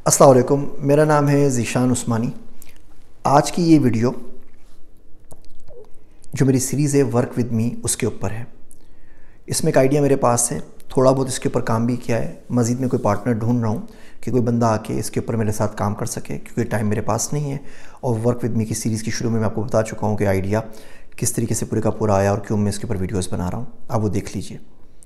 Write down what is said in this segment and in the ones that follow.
السلام علیکم، میرا نام ہے ذیشان عثمانی۔ آج کی یہ ویڈیو جو میری سیریز ہے ورک ود می اس کے اوپر ہے۔ اس میں ایک آئیڈیا میرے پاس ہے، تھوڑا بہت اس کے اوپر کام بھی کیا ہے، مزید میں کوئی پارٹنر ڈھونڈ رہا ہوں کہ کوئی بندہ آ کے اس کے اوپر میرے ساتھ کام کر سکے، کیونکہ ٹائم میرے پاس نہیں ہے۔ اور ورک ود می کی سیریز کی شروع میں آپ کو بتا چکا ہوں کہ آئیڈیا کس طریقے سے پورے کا پورا آیا اور کیوں میں اس کے اوپر ویڈیوز بنا رہا ہوں، آپ وہ دیکھ لیجئے۔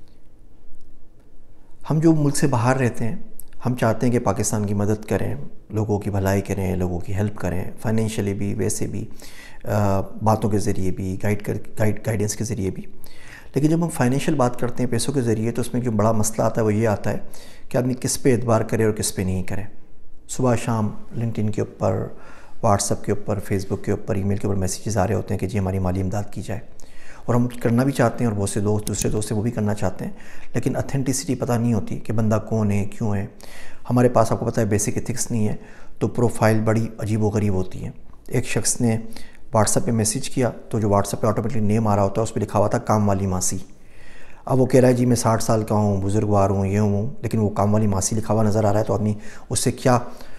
ہم جو ملک سے باہر رہتے ہیں، ہم چاہتے ہیں کہ پاکستان کی مدد کریں، لوگوں کی بھلائی کریں، لوگوں کی ہیلپ کریں، فائنینشلی بھی، ویسے بھی، باتوں کے ذریعے بھی، گائیڈنس کے ذریعے بھی۔ لیکن جب ہم فائنینشیل بات کرتے ہیں پیسوں کے ذریعے، تو اس میں جو بڑا مسئلہ آتا ہے وہ یہ آتا ہے کہ آدمی کس پہ اعتبار کرے اور کس پہ نہیں کرے۔ صبح شام لنکڈ ان کے اوپر، واٹس ایپ کے اوپر، فیس بک کے اوپر، ای میل کے اوپر میسیجز آ رہے ہوتے ہیں کہ جی ہماری مالی امداد کی جائے، اور ہم کرنا بھی چاہتے ہیں، اور بہت سے دوسرے دوست وہ بھی کرنا چاہتے ہیں، لیکن اتھینٹسٹی پتہ نہیں ہوتی کہ بندہ کون ہے، کیوں ہے۔ ہمارے پاس آپ کو پتہ ہے بیسک ایتھکس نہیں ہے، تو پروفائل بڑی عجیب و غریب ہوتی ہے۔ ایک شخص نے واٹس ایپ پہ میسیج کیا، تو جو واٹس ایپ پہ آٹومیٹکلی نیم آ رہا ہوتا ہے اس پہ لکھا ہوا تھا کام والی ماسی۔ اب وہ کہہ رہا ہے جی میں 60 سال کا ہوں، بزرگوار ہوں، یہ ہوں، لیکن وہ کام والی ماسی لکھا ہوا نظر آ رہا ہے، تو آدمی اس سے کیا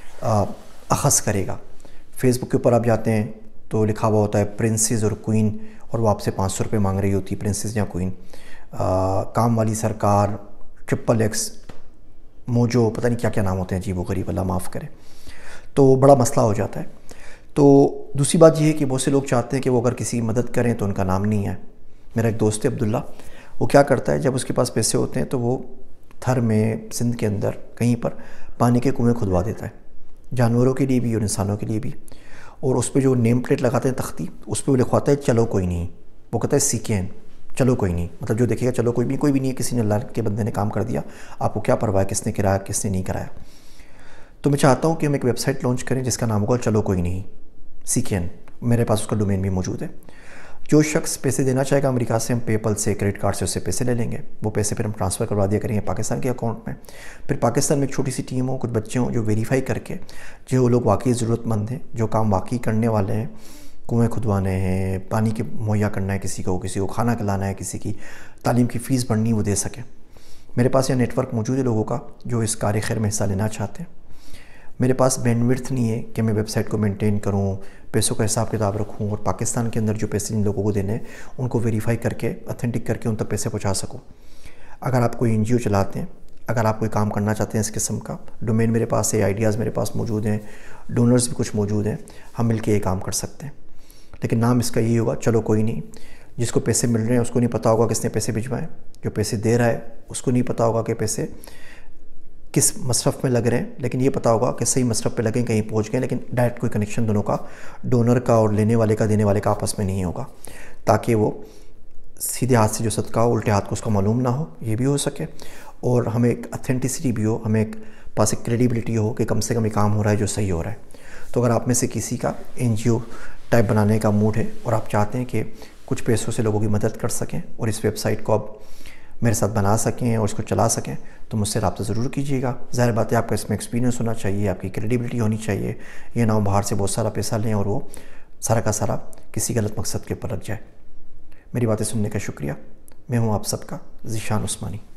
اخذ کرے گا۔ فیس بک کے اوپر آپ جاتے ہیں تو لکھا ہوا ہوتا ہے پرنسز اور کوئین، اور وہ آپ سے 500 روپے مانگ رہی ہوتی ہے، پرنسز یا کوئین۔ کام والی سرکار، XXX، موجو، پتہ نہیں کیا کیا نام ہوتے ہیں، عجیب و غریب، اللہ معاف کرے۔ تو بڑا مسئلہ ہو جاتا ہے۔ تو دوسری بات یہ ہے کہ بہت سے لوگ چاہتے ہیں کہ وہ اگر کسی کی مدد کریں تو ان کا نام نہیں ہے۔ میرا ایک دوست ہے عبداللہ، وہ کیا کرتا ہے، جب اس کے پاس پیسے ہوتے ہیں تو وہ تھر میں، سندھ کے اندر کہیں پر پانی کے کنویں کھدوا دیتا ہے، جانوروں کے لیے بھی اور انسانوں کے لیے بھی۔ اور اس پہ جو نیم پلیٹ لگاتے ہیں تختی، اس پہ وہ لکھواتا ہے چلو کوئی نہیں، وہ کہتا ہے سیکین، چلو کوئی نہیں، مطلب جو دیکھے گا چلو کوئی بھی نہیں ہے، کسی نے اللہ کے بندے نے کام کر دیا، آپ کو کیا پرواہ ہے کس نے کرایا کس نے نہیں کرایا۔ تو میں چاہتا ہوں کہ ہم ایک ویب سائٹ لانچ کریں جس کا نام ہوگا چلو کوئی نہیں سیکین، میرے پاس اس کا ڈومین بھی موجود ہے۔ جو شخص پیسے دینا چاہے گا امریکہ سے، ہم پے پل سے، کریڈٹ کارڈ سے اس سے پیسے لے لیں گے، وہ پیسے پھر ہم ٹرانسفر کروا دیا کریں گے پاکستان کے اکاؤنٹ میں۔ پھر پاکستان میں ایک چھوٹی سی ٹیم ہو، کچھ بچے ہوں جو ویریفائی کر کے، جو لوگ واقعی ضرورت مند ہیں، جو کام واقعی کرنے والے ہیں، کنویں کھدوانے ہیں، پانی کے مہیا کرنا ہے کسی کو کھانا کھلانا ہے، کسی کی تعلیم کی فیس بڑھنی، وہ دے سکیں۔ میرے پاس یہ نیٹ ورک موجود ہے لوگوں کا جو اس کار خیر میں حصہ لینا چاہتے ہیں۔ میرے پاس بینڈ وڈتھ نہیں ہے کہ میں ویب سائٹ کو مینٹین کروں، پیسوں کا حساب کتاب رکھوں، اور پاکستان کے اندر جو پیسے جن لوگوں کو دینے ہیں ان کو ویریفائی کر کے، اتھینٹک کر کے ان تک پیسے پہنچا سکوں۔ اگر آپ کوئی NGO چلاتے ہیں، اگر آپ کوئی کام کرنا چاہتے ہیں اس قسم کا، ڈومین میرے پاس ہے، آئیڈیاز میرے پاس موجود ہیں، ڈونرز بھی کچھ موجود ہیں، ہم مل کے یہ کام کر سکتے ہیں۔ لیکن نام اس کا یہی ہوگا چلو کوئی نہیں۔ جس کو پیسے مل رہے ہیں اس کو نہیں پتہ ہوگا کس نے پیسے بھجوائے، جو پیسے دے رہا ہے اس کو نہیں پتہ ہوگا کہ پیسے کس مصرف میں لگ رہے ہیں، لیکن یہ پتہ ہوگا کہ صحیح مصرف پہ لگیں، کہیں پہنچ گئے، لیکن ڈائریکٹ کوئی کنیکشن دونوں کا، ڈونر کا اور لینے والے کا، دینے والے کا آپس میں نہیں ہوگا، تاکہ وہ سیدھے ہاتھ سے جو صدقہ ہو الٹے ہاتھ کو اس کا معلوم نہ ہو، یہ بھی ہو سکے، اور ہمیں ایک اتھینٹسٹی بھی ہو، ہمیں ایک پاس ایک کریڈیبلٹی ہو کہ کم سے کم یہ کام ہو رہا ہے جو صحیح ہو رہا ہے۔ تو اگر آپ میں سے کسی کا NGO ٹائپ بنانے کا موڈ ہے اور آپ چاہتے ہیں کہ کچھ پیسوں سے لوگوں کی مدد کر سکیں اور اس ویب سائٹ کو آپ میرے ساتھ بنا سکیں اور اس کو چلا سکیں، تو مجھ سے رابطہ ضرور کیجیے گا۔ ظاہر بات ہے آپ کا اس میں ایکسپیرینس ہونا چاہیے، آپ کی کریڈیبلٹی ہونی چاہیے، یہ نہ ہو باہر سے بہت سارا پیسہ لیں اور وہ سارا کا سارا کسی غلط مقصد کے اوپر لگ جائے۔ میری باتیں سننے کا شکریہ۔ میں ہوں آپ سب کا ذیشان عثمانی۔